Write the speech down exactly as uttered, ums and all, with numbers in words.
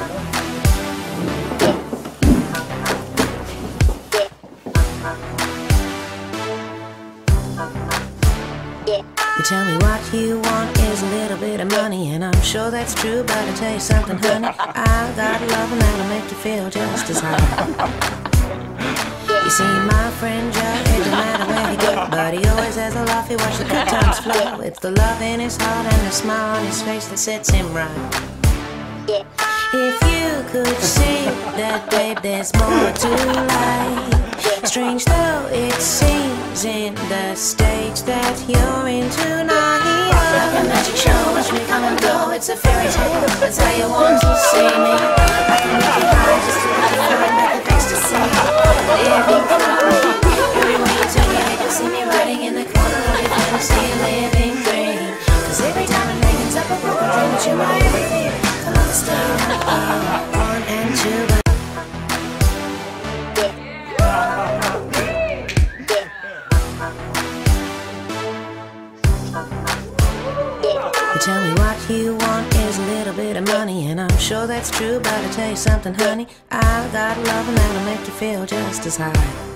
You tell me what you want is a little bit of money, and I'm sure that's true, but I'll tell you something, honey, I got loving that'll make you feel just as high. You see, my friend Joe, it don't matter where he goes, but he always has a laugh, he watch the good times flow. It's the love in his heart and the smile on his face that sets him right. If you could see that, babe, there's more to life. Strange though it seems in the stage that you're in tonight. Like a magic show, watch me come and go. It's a fairy tale, that's how you want to see me. I can make you high just to let you find back the ecstasy. Living free, everywhere you turn your head you'll see me riding in the corner of your fantasy, living free. Cause every time it wakens up a broken dream that you're my everything. Come on, stay up, one and two. You tell me what you want is a little bit of money, and I'm sure that's true, but I'll tell you something, honey, I got love and that'll make you feel just as high.